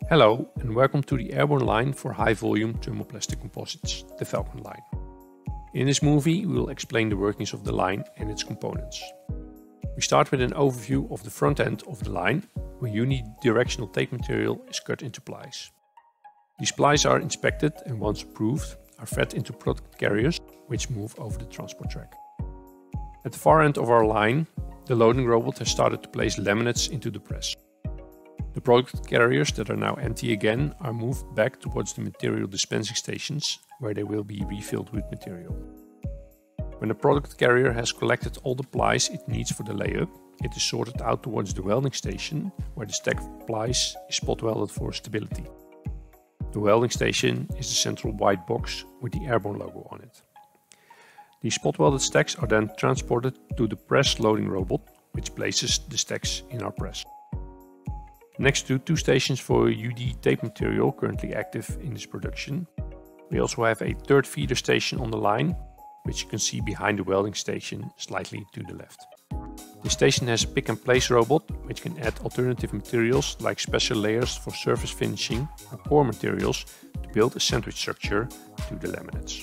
Hello and welcome to the airborne line for high-volume thermoplastic composites, the Falcon line. In this movie we will explain the workings of the line and its components. We start with an overview of the front end of the line, where unidirectional tape material is cut into plies. These plies are inspected and once approved are fed into product carriers which move over the transport track. At the far end of our line, the loading robot has started to place laminates into the press. The product carriers that are now empty again are moved back towards the material dispensing stations, where they will be refilled with material. When the product carrier has collected all the plies it needs for the layup, it is sorted out towards the welding station, where the stack of plies is spot welded for stability. The welding station is the central white box with the airborne logo on it. These spot welded stacks are then transported to the press loading robot, which places the stacks in our press. Next to two stations for UD tape material currently active in this production, we also have a third feeder station on the line, which you can see behind the welding station slightly to the left. This station has a pick and place robot, which can add alternative materials like special layers for surface finishing or core materials to build a sandwich structure to the laminates.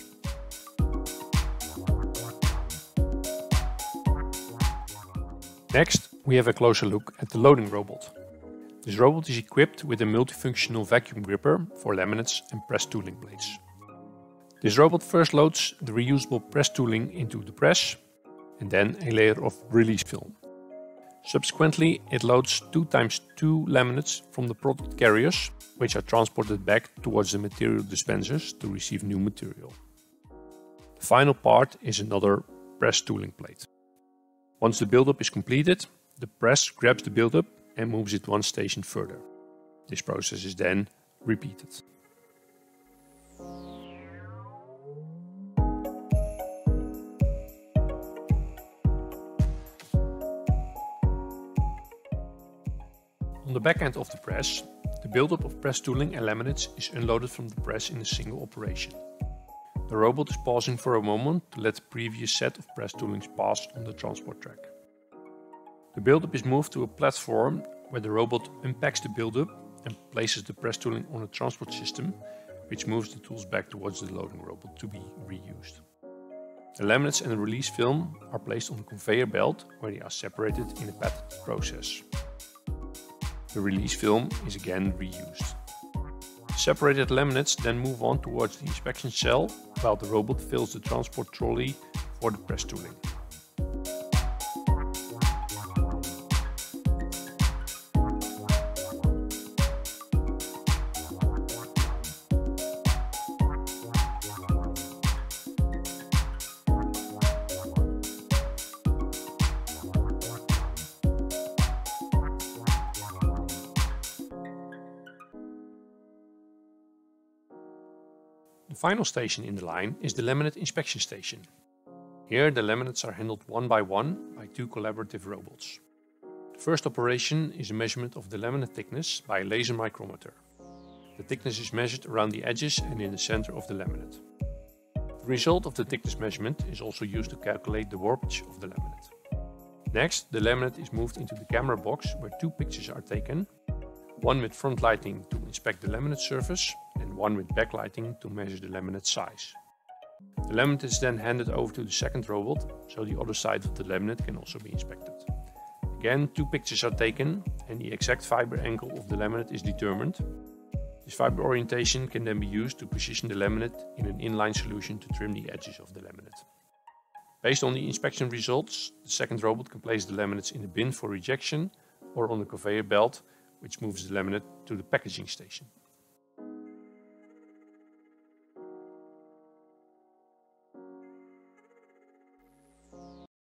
Next, we have a closer look at the loading robot. This robot is equipped with a multifunctional vacuum gripper for laminates and press tooling plates. This robot first loads the reusable press tooling into the press and then a layer of release film. Subsequently, it loads 2x2 laminates from the product carriers, which are transported back towards the material dispensers to receive new material. The final part is another press tooling plate. Once the buildup is completed, the press grabs the buildup and moves it one station further. This process is then repeated. On the back end of the press, the buildup of press tooling and laminates is unloaded from the press in a single operation. The robot is pausing for a moment to let the previous set of press toolings pass on the transport track. The buildup is moved to a platform where the robot unpacks the buildup and places the press tooling on a transport system, which moves the tools back towards the loading robot to be reused. The laminates and the release film are placed on the conveyor belt, where they are separated in a patented process. The release film is again reused. Separated laminates then move on towards the inspection cell, while the robot fills the transport trolley for the press tooling. The final station in the line is the laminate inspection station. Here the laminates are handled one by two collaborative robots. The first operation is a measurement of the laminate thickness by a laser micrometer. The thickness is measured around the edges and in the center of the laminate. The result of the thickness measurement is also used to calculate the warpage of the laminate. Next, the laminate is moved into the camera box, where two pictures are taken, one with front lighting to inspect the laminate surface and one with backlighting to measure the laminate size. The laminate is then handed over to the second robot, so the other side of the laminate can also be inspected. Again, two pictures are taken and the exact fiber angle of the laminate is determined. This fiber orientation can then be used to position the laminate in an inline solution to trim the edges of the laminate. Based on the inspection results, the second robot can place the laminates in a bin for rejection or on the conveyor belt, which moves the laminate to the packaging station.